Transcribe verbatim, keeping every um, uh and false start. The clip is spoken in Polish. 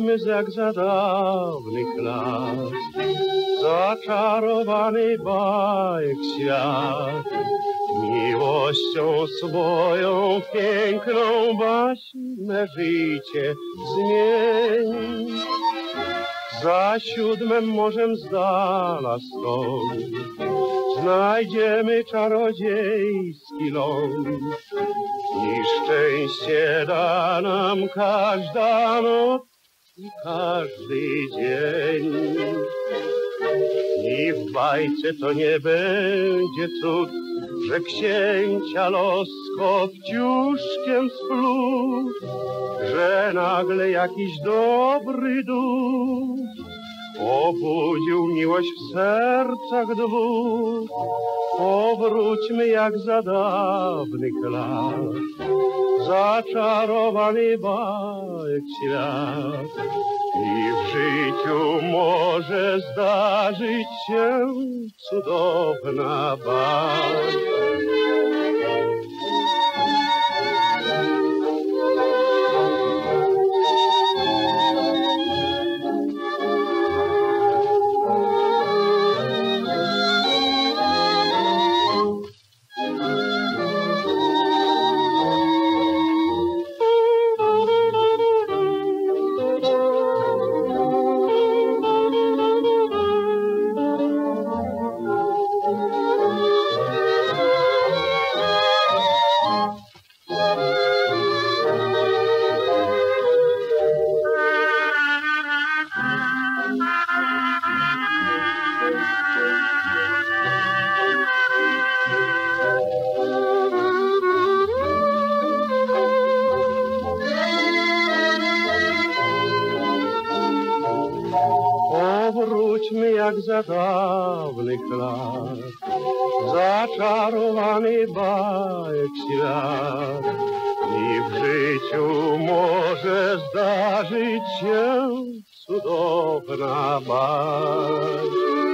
wróćmy jak za dawnych lat, zaczarowany bajek świat. Miłością swoją piękną baśń me życie zmieni. Za siódmym morzem z dala stąd znajdziemy czarodziejski ląd i szczęście da nam każda noc i każdy dzień. I w bajce to nie będzie cud, że księcia los kopciuszkiem spluł, że nagle jakiś dobry duch obudził miłość w sercach dwóch. Powróćmy jak za dawnych lat, zaczarowany bajek świat. I w życiu może zdarzyć się cudowna bajka. Powróćmy jak za dawnych lat, zaczarowany bajek świat. I w życiu może zdarzyć się cudowna bajka.